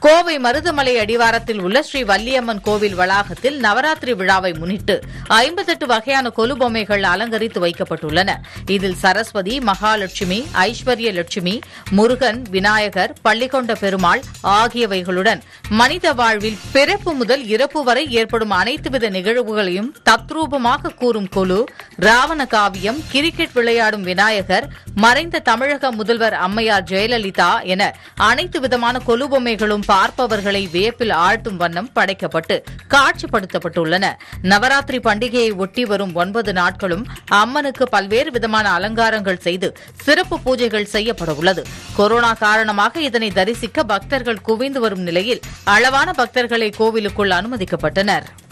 கோவை மருதமலை அடிவாரத்தில் உள்ள ஸ்ரீ வள்ளியம்மன் கோவில் வளாகத்தில் நவராத்திரி விழாவை முன்னிட்டு 58 வகையான கொலு பொம்மைகள் அலங்கரித்து வைக்கப்பட்டுள்ளன. இதில் சரஸ்வதி, மகாலட்சுமி, ஐஸ்வர்ய லட்சுமி, முருகன், விநாயகர், பள்ளிகொண்ட பெருமாள் ஆகியவைகளுடன் மனித வாழ்வில் பிறப்பு முதல் இறப்பு வரை ஏற்படும் அனைத்து வித நிகழ்வுகளையும் தத்ரூபமாக கூறும் கொலு, ராவண காவியம், கிரிக்கெட் விளையாடும் விநாயகர், மறைந்த தமிழக முதல்வர் அம்மையார் ஜெயலலிதா என அனைத்து விதமான கொலு பொம்மைகளும் பார்ப்பவர்களை வியப்பில் ஆழ்த்தும் வண்ணம் படைக்கப்பட்டு காட்சிப்படுத்தப்பட்டுள்ளன. நவராத்திரி பண்டிகையை ஒட்டி வரும் 9 நாட்களும் அம்மனுக்கு பல்வேறு விதமான அலங்காரங்கள் செய்து சிறப்பு பூஜைகள் செய்யப்பட உள்ளது. கொரோனா காரணமாக இதனை தரிசிக்க பக்தர்கள் குவிந்து வரும் நிலையில் அளவான பக்தர்களை கோவிலுக்குள் அனுமதிக்கப்பட்டனர்.